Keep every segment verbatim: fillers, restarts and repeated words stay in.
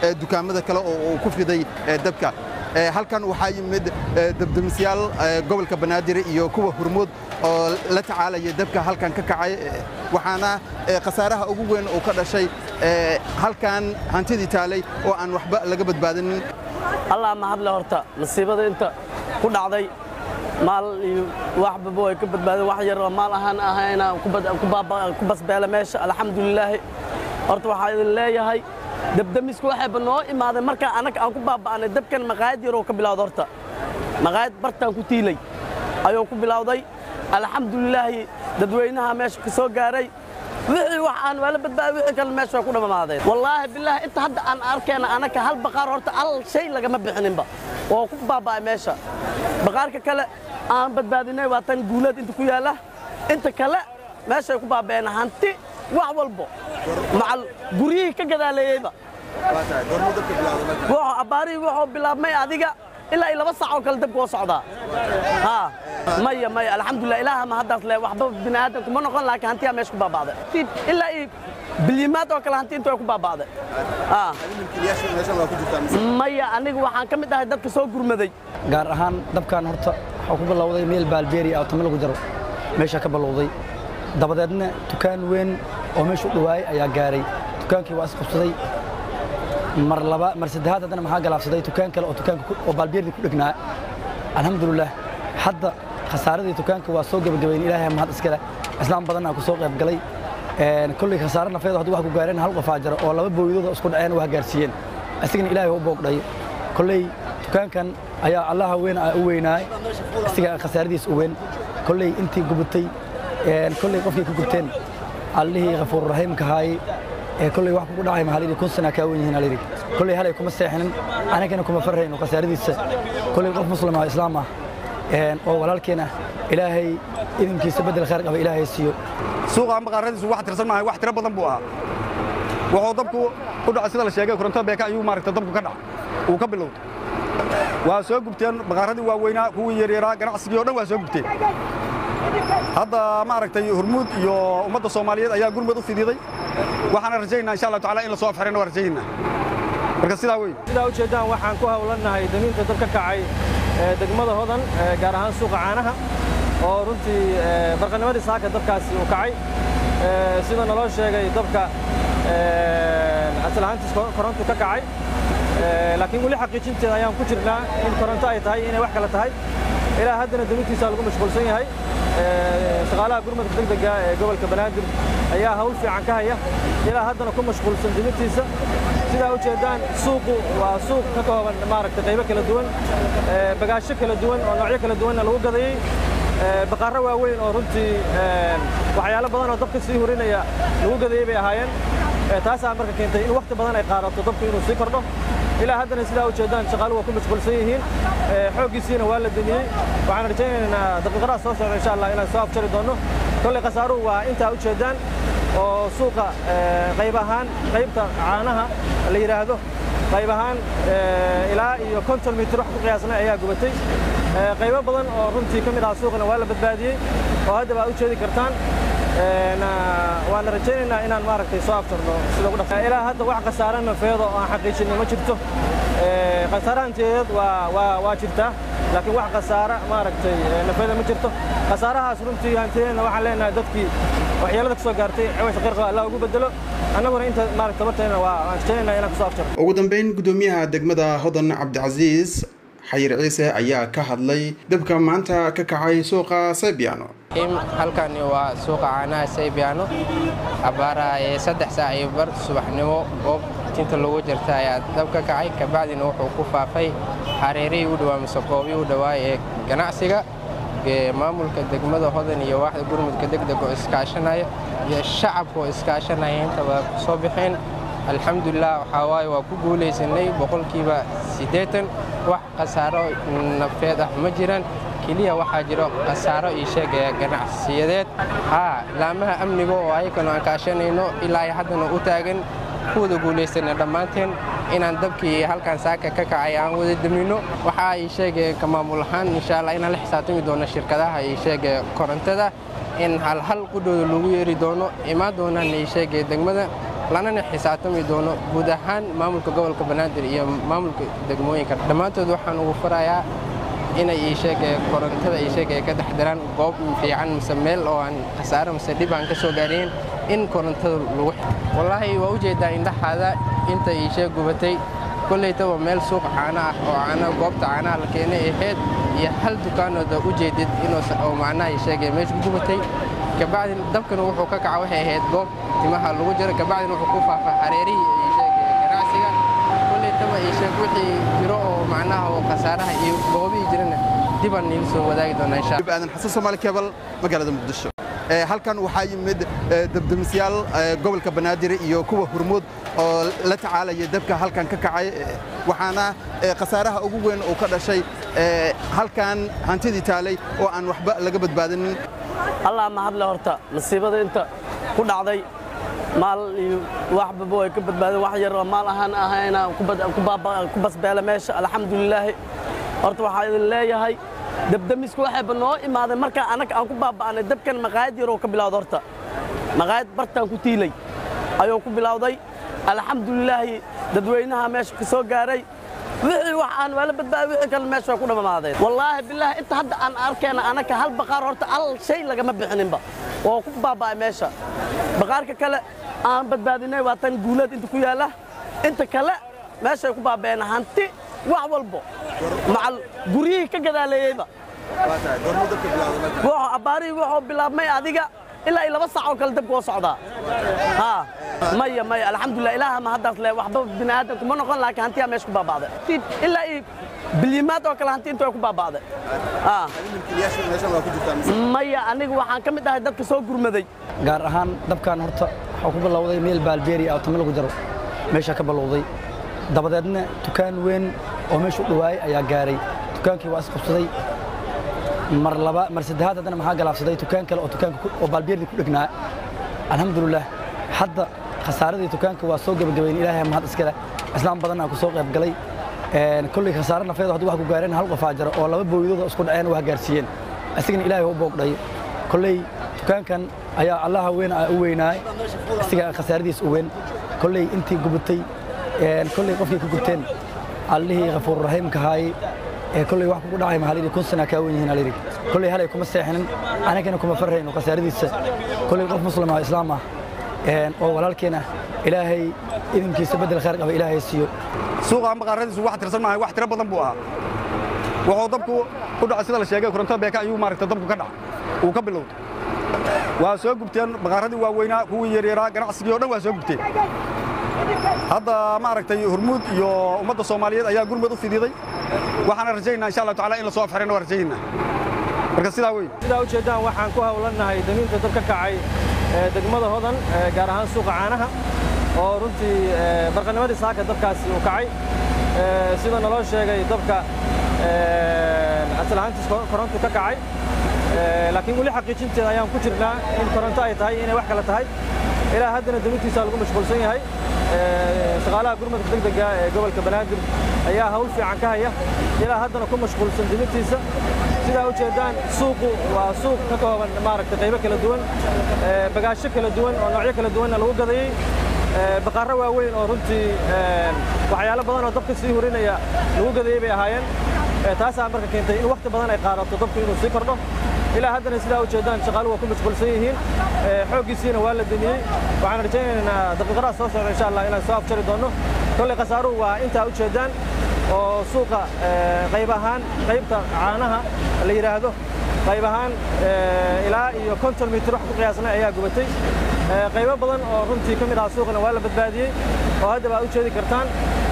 dukaamada kale oo ku fiday dabka halkan waxaa yimid dabdamisyaal gobolka Banaadir iyo kuwa Hormuud oo la tacaalaya dabka halkan ka kacay waxaana khasaaraha ugu weyn oo ka dhashay halkan hantidii taalay oo aan waxba laga badbaadinin Allah ma hadla horta nasiibada inta ku dhacday maal iyo waxba way ka badbaadeen wax yar oo maal ahaan ahayna ku ku basbeela meesha alxamdulillah horta waxa idin leeyahay dabdamisku waxay banoo imaadeen marka anaga aan ku baabaanay dabkan maqaayad yar oo ka bilowday horta maqaayad bartaan ku tiilay ayuu ku bilowday alxamdulillah dadweynaha meesha ka soo gaaray wixii wax aan wala badbaado wixii kale meesha ku dhamaaday wallahi billaah inta hadda aan arkayna anaga hal baqaar horta al shay laga ma bixinin ba oo ku baabaay meesha baqaarka kale aan badbaadinay waa tan guulad inta ku yaala inta kale meesha ku baabeen hanti wax walbo macal guriyii ka gadaalayba waxa abaari waxa bilaabmay adiga ilaa laba saac oo kale dabka oo socda ha maya maya alxamdulillah ilaaha ma hadaas leh waxba binaadam kuma noqon laakiin hantiya meesha ku baabaaday ilaa bilyimaad oo kale hanti inta ku baabaaday ha maya aniga waxaan kamid ahay dadka soo gurmaday gaar ahaan dabkan horta waxa ku bilowday meel baalbeeri ah tamil lagu jaro meesha ka bilowday dabadeedna dukaan weyn oo meesha u dhawaay ayaa gaaray dukaankii waa isqabsaday mar laba mar saddexaad hadana maxaa galaafsaday dukaan kale oo dukaanka oo baalbeeri ku dhignaa alxamdulillah hadda khasaaradii dukaanka waa soo gabagabeyn ilaahay mahad iskale islaam badan ku soo qayb galay een kulli khasaaro nafeed hadda wax ku gaareen hal qof ajar oo laba booyadooda isku dhaceen wax gaarsiiyeen asigana ilaahay u boogday kulli dukaankan ayaa Allah weyn u weynaay asiga khasaaradiis u weyn kulli intii gubtay een kulli qofkii ku gubteen Allahi Ghafuur Rahiim ka hay ee kulli wax ku dhacay mahallii kun sana ka weyn yihiin aliri kulli halay kuma seexinin anagana kuma farreeyno khasaaradiisa kulli qof muslim ah islaam ah een oo walaalkeena ilaahay idinkiisa bedel khayr qaba ilaahay siiyo suuqa maqaaradiisu wax tirsan maahay wax tiro badan buu ahaa wuxuu dabku u dhacay sida la sheegay koronto beeka ayuu maaragtay dabku ka dhacay uu ka bilowday waa soo gubteen maqaaradii waa weynaa kuwii yaryara ganacsigii oo dhan waa soo gubteen hadda maaragtay Hormuud iyo ummadda Soomaaliyeed ayaa gurmad u fididay waxaan rajaynaynaa insha Allah taala in la soo afxirino warjayna marka sidaa weey sidaa u jeedaan waxaan ku hawlanahay damiinta dabka kacay degmada Hodan gaar ahaan suuqa caanaha oo runtii barqanimadii saaka dabkaasi uu kacay sida naloo sheegay dabka aslaantiis koronto ka kacay laakiin wali xaqiijinteeda ayaan ku jirnaa in koronto ay tahay inay wax kala tahay ilaa haddana damiintiisa lagu mashquulsan yahay shaqaalaha gurmadka degdega ee gobolka Banaadir ayaa hawl fiican ka haya ilaa haddana ku mashquulsan damiintiisa sida u jeedaan suuqu waa suuq ka kooban maaragtay qaybo kala duwan bagaasho kala duwan oo noocyo kala duwan lagu gadayay baqarro waaweyn oo runtii waxyaalo badan oo dabka sii hurinaya lagu gadayay bay ahaayeen taas ayaa marka keentay in waqti badan ay qaadato dabku inuu sii kordho ilaa haddana sida u jeedaan shaqaaluhu waa ku mashquulsan yihiin xooggiisiina waa la damiyey waxaan rajaynaynaa daqiiqadaha soo socda insha Allah inaan soo afjari doono kulli khasaaruhu waa inta u jeedaan oo suuqa qayb ahaan qaybta caanaha la yiraahdo qayb ahaan ilaa iyo konton mitir wax ku qiyaasnay ayaa gubatay qaybo badan oo runtii kamid ah suuqna waa la badbaadiyay oo hadda waa u jeedi kartaan waan rajaynaynaa inaan maaragtay soo afjarno sida ugu dhaqso ilaa hadda wax khasaare nafeed oo aan xaqiijinay ma jirto khasaaraanteed waa waa waa jirtaa laakiin wax khasaare maaragtay nafeed ma jirto khasaarahaas runtii hantiyeena waxaan leenahay dadkii waxyeelada ka soo gaartay ciwaasha qeyrqa Allah ugu bedelo annaguna inta maaragtay tabarteena waa aan rajaynaynaa inaan ku soo afjarno ugu dambeyn gudoomiyaha degmada Hodan Cabdicaziis Xayir Ciise ayaa ka hadlay dabka maanta ka kacay suuqa Saybiano halkan waa suuqa caanaha Saybiano abaara ee saddex saac iyo bar subaxnimo oo tinta lagu jirta ayaa dabka kacay ka bacdina wuxuu ku faafay hareerihii u dhawaa masaqoobii u dhawaa ee ganacsiga ee maamulka degmada Hodan iyo waaxda gurmadka degdega oo iskaashanaya iyo shacabka oo iskaashanaya inta waa soo bixeen alxamdulillah waxa waaye waa ku guuleysanay boqolkiiba siddeetan wax khasaaro nafeed ah ma jiraan kaliya waxa jiro khasaaro ii sheegay ganacsiyadeed ha laamaha amniga oo ayagana aan kaashanayno ilaa haddana u taagan kuwada guuleysanay dhammaanteen inaan dabkii halkan saaka ka kacay aan wada damino waxa ii sheegay ka maamul ahaan insha Allah inaan la xisaabtami doono shirkadaha ii sheegay korontada in hal hal qudooda lagu yeeri doono imaan doonaan ii sheegay degmada lanana xisaabtami doono guud ahaan maamulka gobolka Banaadir iyo maamulka degmooyinka dhammaantood waxaan ugu farayaa inay ii sheegay korontada ii sheegay ka taxdiraan goob fiican mise meel oo aan khasaaro mise dhib aan ka soo gaarin in korontada lagu wallahi waa u jeedaa indhaxaada inta ii sheeg gubatay kulleeytaba meel suuq caana ah oo caana goobta caana la keenay ahayd iyo hal dukaanooda u jeedid inuu oo macnaha ii sheegay meesha gubatay kabacdi dabkan wuxuu ka kacay waxay ahayd goob timaha lagu jiro kabacdi wuxuu ku faafay hareerihii ii sheegay ganacsiga kulleeytaba ii sheeg wixii jiro oo macnaha oo khasaaraha iyo goobii jirana diban in soo wadaagi doona insha Allah aadan xasan Soomaali Cable magaalada Muqdisho halkan waxaa yimid dabdamisyaal gobolka Banaadir iyo kuwa Hormuud oo la tacaalaya dabka halkan ka kacay waxaana khasaaraha ugu weyn oo ka dhashay halkan hantidii taalay oo aan waxba laga badbaadin Allah ma hadla horta nasiibada inta ku dhacday maal iyo waxba way ka badbaadeen wax yar oo maal ahaan ahayna ku baaba ku basbeela meesha alxamdulillah horta waxa idin leeyahay dabdamisku waxay banoo imaadeen marka anaga aan ku baaba'anay dabkan maqaayad yar oo ka bilowday horta maqaayad bartaan ku tiilay ayuu ku bilowday alxamdulillah dadweynaha meesha ka soo gaaray wixii wax aan wala badbaad wixii kale meesha ku dhamaadeen wallahi billaah inta hadda aan arkayna anaga hal baqaar horta al shay laga ma bixininba oo ku baaba'ay meesha baqaarka kale aan badbaadinay waa tan guulad inta ku yaala inta kale meesha ku baaba'een hanti wax walbo macal guriyii ka gadaaleeyayba wuxuu abaari wuxuu bilaabmay adiga ilaa laba saac oo kale dabka oo socdaa ha maya maya alxamdulillah ilaaha ma haddaas le waxba bini'aadam kuma noqon laakiin hantiya meesha ku baaba'day ilaa bilyimaad oo kale hanti inta ku baaba'day ha maya aniga waxaan ka mid ahay dadka soo gurmaday gaar ahaan dabkan horta waxa ku bilowday meel baalbeeri ah oo tamil lagu jaro meesha ka bilowday dabadeedna dukaan weyn oo meesha u dhawaay ayaa gaaray dukaankii waa isqabsaday mar laba mar saddexaad hadana maxaa galaafsaday dukaan kale oo dukaanka oo baalbeerdi ku dhignaa alxamdulillah hadda khasaaradii dukaanka waa soo gabagabeeyay ilaahay mahad iskale islaam badan aan ku soo qayb galay een kulli khasaaro nafeed hadda wax ku gaareen hal qof ajar oo laba booyadooda isku dhaceen wax gaarsiiyeen asigana ilaahay u boogday kulli dukaankan ayaa Allah weyn u weynaay asiga khasaaradiis u weyn kulli intii gubatay een kulli qofkii ku gubteen allihii ghafuur rahiim ka haay ee kulli wax ku dhacay mahallii kun sana ka weyn yihiin allihii kulli halay kuma seexinin anagana kuma farreeyno khasaaradiisa kulli qof muslim ah islaam ah een oo walaalkeena ilaahay idinkiisa bedel khayr qaba ilaahay siiyo suuqa maqaaradiisu wax tirsan maahay wax tira badan buu ahaa wuxuu dabku u dhacay sida la sheegay koronto beeka ayuu maaragtay dabku ka dhacay uu ka bilowday waa soo gubteen maqaaradii waaweynaa kuwii yaryara ganacsigii oo dhan waa soo gubteen hadda maaragtay Hormuud iyo ummadda Soomaaliyeed ayaa gurmad u fididay waxaan rajaynaynaa insha Allah taala in la soo afxirino waa rajaynaynaa marka sidaa weey sidaa u jeedaan waxaan ku hawlanahay daminta dabka kacay degmada Hodan gaar ahaan suuqa caanaha oo runtii barqanimadii saaka dabkaasi uu kacay sida naloo sheegay dabka aslaantiis koronto ka kacay laakiin wali xaqiijinteeda ayaan ku jirnaa in koronto ay tahay inay wax kala tahay ilaa haddana damintiisa lagu mashquulsan yahay shaqaalaha gurmadka degdega ee gobolka Banaadir ayaa hawl fiican ka haya ilaa haddana ku mashquulsan damintiisa sidaa u jeedaan suuqu waa suuq ka kooban maaragtay qaybo kala duwan bagaasho kala duwan oo noocyo kala duwan lagu gadayay baqaarro waaweyn oo runtii waxyaalo badan oo dabka sii hurinaya lagu gadayay bay ahaayeen taasaa marka keentay in waqti badan ay qaadato dabku inuu sii kordho ilaa haddana sidaa u jeedaan shaqaaluhu waa ku mashquulsan yihiin xooggiisiina waa la damiyey waxaan rajaynaynaa daqiiqadaha soo socda insha Allah inaan soo afjari doono kolley khasaaruhu waa intaa u jeedaan oo suuqa qayb ahaan qaybta caanaha la yiraahdo qayb ahaan ilaa iyo konton mitir wax ku qiyaasnay ayaa gubatay qaybo badan oo runtii ka mid ah suuqana waa la badbaadiyey oo hadda baa u jeedi kartaan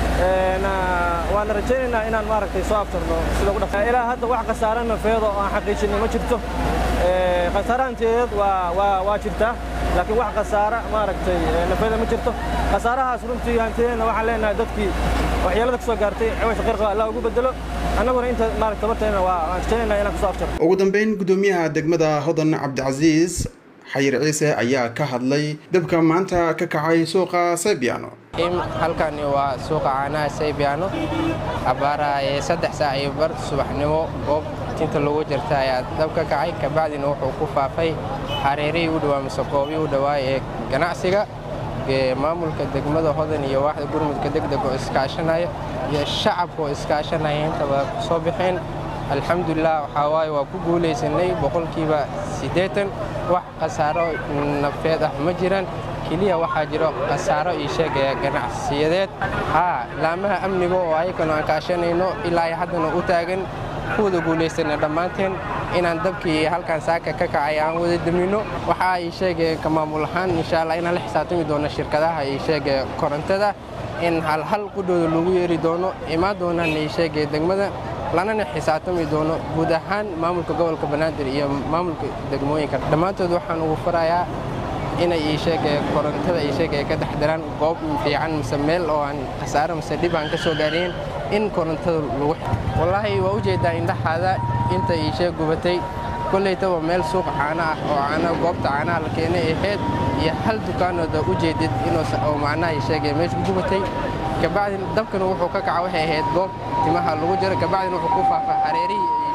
waan rajaynaynaa inaan maaragtay soo afjarno sida ugu dhaqan ilaa hadda wax khasaare nafeed oo aan xaqiijinay ma jirto khasaaraanteed waa waa waa jirtaa laakiin wax khasaare maaragtay nafeed ma jirto khasaarahaas runtii hantiyeena waxaan leenahay dadkii waxyeelada ka soo gaartay ciwash qirqa Allah ugu bedelo annaguna inta maaragtay tabarteena waa aan rajaynaynaa inaan soo afjarno ugu dambeyn gudoomiyaha degmada Hodan Cabdicaziis xayir ciise ayaa ka hadlay dabka maanta ka kacay suuqa Saybiano halkan waa suuqa caanaha Saybiano abaara saddex saac iyo bar subaxnimo goob tinta lagu jirta ayaa dabka kacay kabacdina wuxuu ku faafay hareerihii u dhawaa mise goobii u dhawaa ee ganacsiga maamulka degmada Hodan iyo waaxda gurmadka degdega oo iskaashanaya iyo shacabka oo iskaashanaya intaba soo bixeen alxamdulillah waxa waaye waa ku guuleysanay boqolkiiba siddeetan wax khasaaro nafeed ah ma jiraan kaliya waxaa jiro khasaaro ii sheegaya ganacsiyadeed haa laamaha amniga oo ayagana aan kaashanayno ilaa haddana u taagan kuwada guuleysana dhammaanteen inaan dabkii halkan saaka ka kacay aan wada damino waxa ay sheegay ka maamul ahaan insha Allah inaan la xisaabtami doono shirkadaha ay sheegay korontada in hal hal qudooda lagu yeeri doono imaan doonaan ay sheegay degmada lana xisaabtami doono guud ahaan maamulka gobolka Banaadir iyo maamulka degmooyinka dhammaantood waxaan ugu farayaa inay ii sheegay korontada ii sheegay ka dhaxdaraan goob fiican mise meel oo aan khasaaro mise dhib aan ka soo gaareen in korontada lagu wallahi waa u jeedaa indhaxaada inta ii sheeg gubatay kulleeytaba meel suuq caana ah oo caana goobta caana la keenay ahayd iyo hal dukaanooda u jeedid inuu oo macnaha ii sheegay meesha gubatay kabacdi dabkan wuxuu ka kacay waxay ahayd goob timaha lagu jiro kabacdi wuxuu ku faafay hareerihii